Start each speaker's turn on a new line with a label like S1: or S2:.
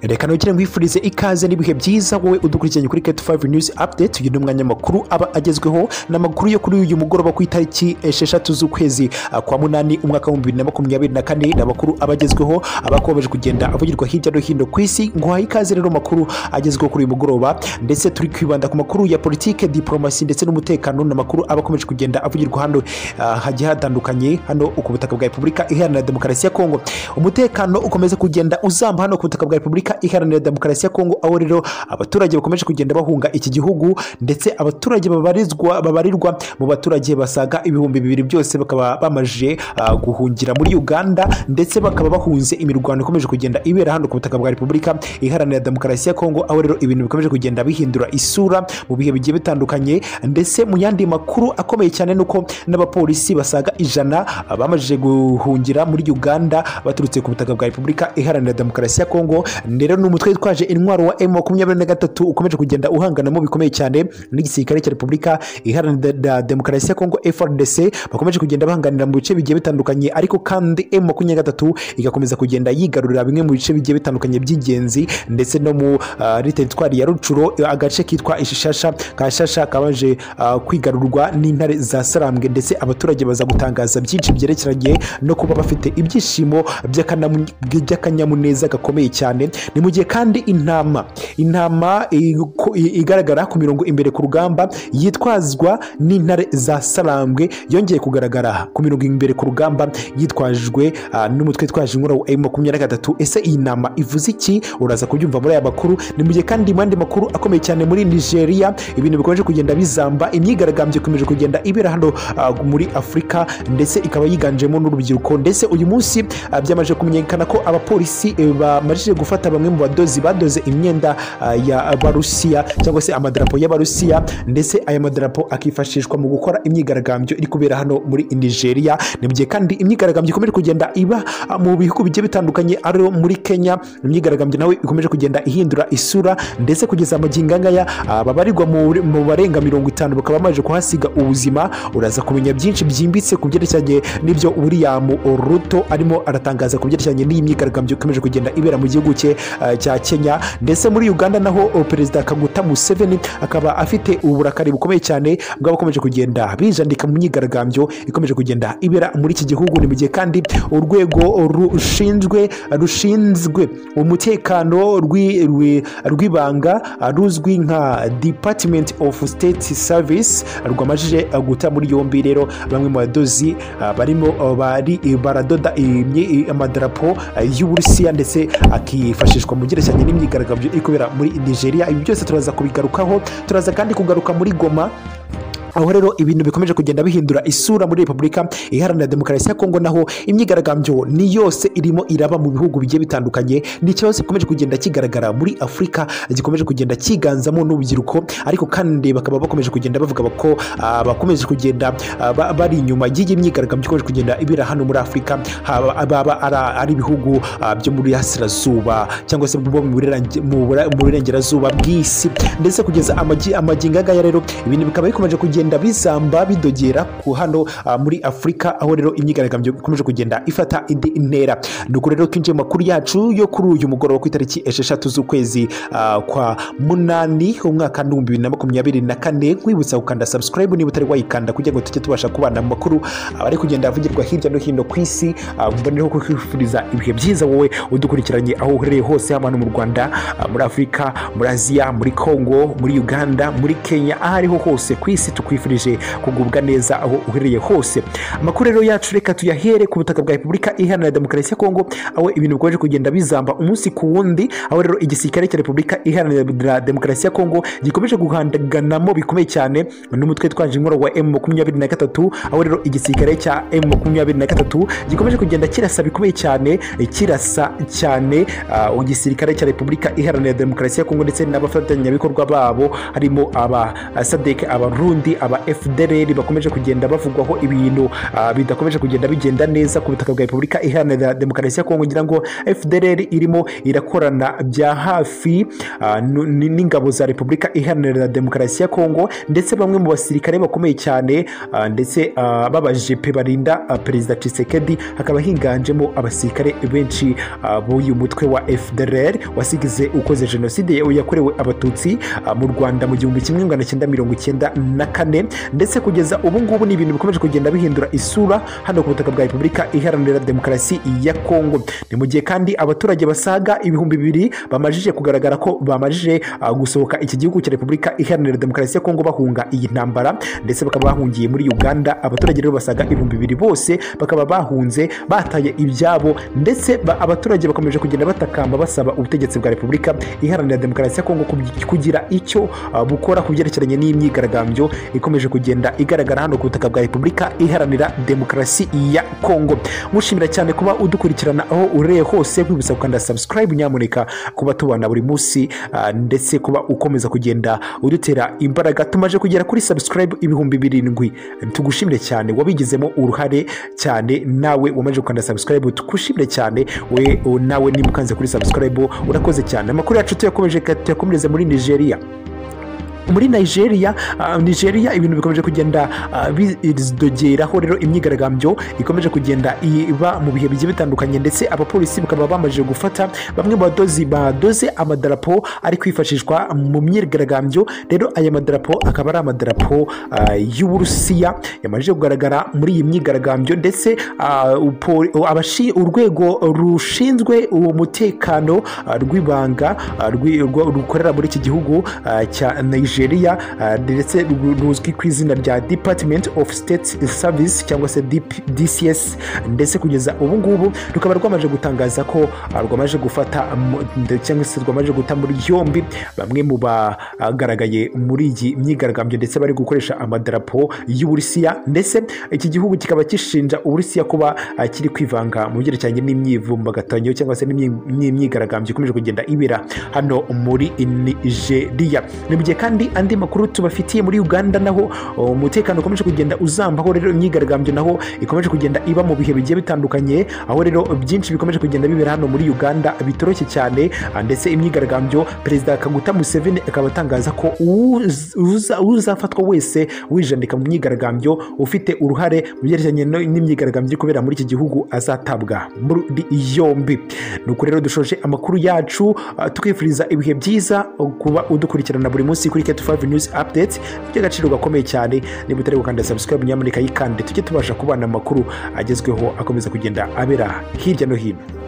S1: Reka nongere ngwifurize ikaze n'ibihe byiza wowe udukurikiranye kuri K5 News Update. Uyu ni umwanya makuru aba agezweho n'amakuru yo kuri uyu mugoroba ku itariki 6 z'ukwezi kwa munani umwaka wa 2024 n'amakuru abagezweho abakomeje kugenda avugirwa hirya no hino ku isi. Nguha ikaze rero makuru agezweho kuri uyu mugoroba, ndetse turi kwibanda ku makuru ya politike, diplomasi ndetse n'umutekano n'amakuru abakomeje kugenda avugirwa hano hagiye hatandukanye hano ku butaka bwa Repubulika Iharanira Demokarasi ya Kongo. Umutekano ukomeza kugenda uzamba hano ku butaka bwa Repubulika Iharanira Demokarasi ya Kongo, aho rero abaturage bakomeje kugenda bahunga iki gihugu, ndetse abaturage babarirwa mu baturage basaga ibihumbi 200 byose bakaba bamaje guhungira muri Uganda, ndetse bakaba bahunze imirwano ikomeje kugenda ibera hano ku butaka bwa Repubulika Iharanira Demokarasi ya Kongo, aho rero ibintu bikomeje kugenda bihindura isura mu bihe bigiye bitandukanye. Ndetse mu yandi makuru akomeye cyane nuko n'abapolisi basaga 100 bamaje guhungira muri Uganda baturutse ku butaka bwa Repubulika Iharanira Demokarasi ya Kongo. Rero n'umutwe witwaje intwaro wa M23 ukomeje kugenda uhanganamo bikomeye cyane n'igisirikare cya Repubulika Iharanira Demokarasi ya Kongo FARDC, bakomeje kugenda bahanganira mu bice bigiye bitandukanye, ariko kandi M23 igakomeza kugenda yigarurira bimwe mu bice bigiye bitandukanye by'ingenzi, ndetse no mu territoire ya Rucuro, agace kitwa Ishashasha kashasha kabaje kwigarurwa n'intare za Sarambwe, ndetse abaturage baza gutangaza byinshi byerekeranye no kuba bafite ibyishimo by'akanyamuneza gakomeye cyane. Ni mu gihe kandi intama igaragara ku mirongo imbere ku rugamba yitwazwa n'intare za Sarambwe yongeye kugaragara ku mirongo imbere ku rugamba yitwajwe n'umutwe twaje inkuru wa M23. Ese iyi nama ivuze iki? Uraza kubyumva muri aya makuru. Ni mu gihe kandi mandi makuru akomeye cyane muri Nigeria, ibintu bikomeje kugenda bizamba, imyigaragambyo ikomeje kugenda ibera hano muri Afrika, ndetse ikaba yiganjemo n'urubyiruko. Ndetse uyu munsi byamaje kumenyekana ko abapolisi bamajije gufata bamwe mu badoze imyenda ya Barusiya, cyangwa se amadarapo y'Abarusiya, ndetse aya madarapo akifashishwa mu gukora imyigaragambyo iri kubera hano muri Nigeria. Ni mu gihe kandi imyigaragambyo ikomeje kugenda iba mu bihugu bigiye bitandukanye, ari muri Kenya imyigaragambyo nawe ikomeje kugenda ihindura isura, ndetse kugeza amagingo ngaya babarirwa mu barenga 50 bakaba bamaje kuhasiga ubuzima. Uraza kumenya byinshi byimbitse ku byerekeranye n'ibyo William Ruto arimo aratangaza ku byerekeranye n'iyi myigaragambyo ikomeje kugenda ibera mu gihugu cye cya Kenya. Ndetse muri Uganda naho Perezida Kaguta Museveni akaba afite uburakari bukomeye cyane bw'abakomeje kugenda bijandika mu myigaragambyo ikomeje kugenda ibera muri iki gihugu. Ni mu gihe kandi urwego rushinzwe umutekano rw'ibanga ruzwi nka Department of State Service rwamajije guta muri yombi rero bamwe mu badozi barimo baradoda amadarapo y'Uburusiya, ndetse akifashishwa mu gerekeranye n'imyigaragambyo iri kubera muri Nigeria. Ibi byose turaza kubigarukaho. Turaza kandi kugaruka muri Goma, aho rero ibintu bikomeje kugenda bihindura isura muri Repubulika Iharanira Demokarasi ya Kongo, naho imyigaragambyo ni yose irimo iraba mu bihugu bigiye bitandukanye. Ni cyose gikomeje kugenda kigaragara muri Afrika, gikomeje kugenda kiganzamo n'urubyiruko, ariko kandi bakaba bakomeje kugenda bavuga ko bakomeje kugenda bari inyuma y'iyi myigaragambyo ikomeje kugenda ibira hano muri Afrika, baba ari ibihugu byo muri Asirazuba cyangwa se mu burengerazuba bw'isi. Ndetse kugeza amagingo ngaya rero ibintu bikaba bikomeje kugenda bizamba bidogera ku hano muri Afrika, aho rero imyigaragambyo ikomeje kugenda ifata indi intera. Nuko rero twinjiye makuru yacu yo kuri uyu mugoroba ku itariki 6 z'ukwezi kwa munani umwaka 2024. Kwibutsa gukanda subscribe niba utari wayikanda kugira ngo tujye tubasha kubana mu makuru abari kugenda avugirwa hirya no hino ku isi. Mbonereho kwifuriza ibihe byiza wowe udukurikiranye aho uherereye hose, hano mu Rwanda, muri Afrika, muri Aziya, muri Kongo, muri Uganda, muri Kenya, ahariho hose ku isi tukwifurije kugubwa neza aho uherereye hose. Amakuru rero yacu reka tuyahere ku butaka bwa Repubulika Iharanira Demokarasi ya Kongo, aho ibintu bikomeje kugenda bizamba umunsi ku wundi, aho rero igisirikare cya Repubulika Iharanira Demokarasi ya Kongo gikomeje guhanganamo bikomeye cyane n'umutwe twaje inkuru wa M23, aho rero igisirikare cya M23 gikomeje kugenda kirasa bikomeye cyane igisirikare cya Repubulika Iharanira Demokarasi ya Kongo, ndetse n'abafatanyabikorwa babo harimo aba SADC, Abarundi, aba FDLR bakomeje kugenda bavugwaho ibintu bidakomeje kugenda bigenda neza ku butaka bwa Repubulika Iharanira Demokarasi ya Kongo, ngira ngo FDLR irimo irakorana bya hafi n'ingabo za Repubulika Iharanira Demokarasi ya Kongo, ndetse bamwe mu basirikare bakomeye cyane ndetse babajepe barinda Perezida Tshisekedi, hakaba hinganjemo abasirikare benshi b'uyu mutwe wa FDLR wasigize ukoze jenoside yakorewe abatutsi mu Rwanda mu 1994, ndetse kugeza ubu ngubu ni ibintu bikomeje kugenda bihindura isura hano ku butaka bwa Repubulika Iharanira Demokarasi ya Kongo. Ni mu gihe kandi abaturage basaga 2,000 bamajije kugaragara ko bamajije gusohoka iki gihugu cya Repubulika Iharanira Demokarasi ya Kongo bahunga iyi ntambara, ndetse bakaba bahungiye muri Uganda. Abaturage rero basaga 2,000 bose bakaba bahunze bataye ibyabo, ndetse abaturage bakomeje kugenda batakamba basaba ubutegetsi bwa Repubulika Iharanira Demokarasi ya Kongo kugira icyo bukora ku byerekeranye n'imyigaragambyo ikomeje kugenda igaragara hano ku butaka bwa Repubulika Iharanira Demokarasi ya Kongo. Mushimira cyane kuba udukurikirana aho ureye hose, kwibutsa gukanda subscribe nyamuneka kuba tubana buri munsi, ndetse kuba ukomeza kugenda udutera imbaraga. Tumaje kugera kuri subscribe 7,000. Tugushimire cyane wabigizemo uruhare cyane, nawe wamaje gukanda subscribe tugushimire cyane. We nawe nimukanze kuri subscribe urakoze cyane. Amakuru yacu tuyakomereze muri Nigeria. Muri Nigeria ibintu bikomeje kugenda bizidogeraho, rero imyigaragambyo ikomeje kugenda iba mu bihe bigiye bitandukanye, ndetse abapolisi bakaba bamaje gufata bamwe mu badoze amadarapo ari kwifashishwa mu myigaragambyo. Rero aya madarapo akaba ari amadarapo y'Uburusiya yamaje kugaragara muri iyi myigaragambyo, ndetse urwego rushinzwe umutekano rw'ibanga rukorera muri iki gihugu cya Nigeria, ndetse ruzwi ku izina rya Department of State Service cyangwa se DCS, ndetse kugeza ubu ngubu rukaba rwamaje gutangaza ko rwamaje gufata cyangwa se rwamaje guta muri yombi bamwe mu bagaragaye muri iyi myigaragambyo, ndetse bari gukoresha amadarapo y'Uburusiya, ndetse iki gihugu kikaba kishinja Uburusiya kuba kiri kwivanga mu byerekeranye n'imyivumbagatanyo cyangwa se n'imyigaragambyo ikomeje kugenda ibera hano muri Nigeria. Ni mu gihe kandi andi makuru tubafitiye muri Uganda, naho umutekano ukomeje kugenda uzambaho. Rero imyigaragambyo naho ikomeje kugenda iba mu bihe bigiye bitandukanye, aho rero byinshi bikomeje kugenda bibera hano muri Uganda bitoroshye cyane, ndetse imyigaragambyo Perezida Kaguta Museveni akaba atangaza ko uzafatwa wese wijandika mu myigaragambyo ufite uruhare mu byerekeranye n'imyigaragambyo kubera muri iki gihugu azatabwa muri yombi. Nuko rero dushoje amakuru yacu, twifuriza ibihe byiza kuba udukurikirana buri munsi kuri K5 News Updates. By'agaciro gakomeye cyane, niba utari gukanda subscribe nyamuneka yikande, tujye tubasha kubana amakuru agezweho akomeza kugenda abera hirya no hino.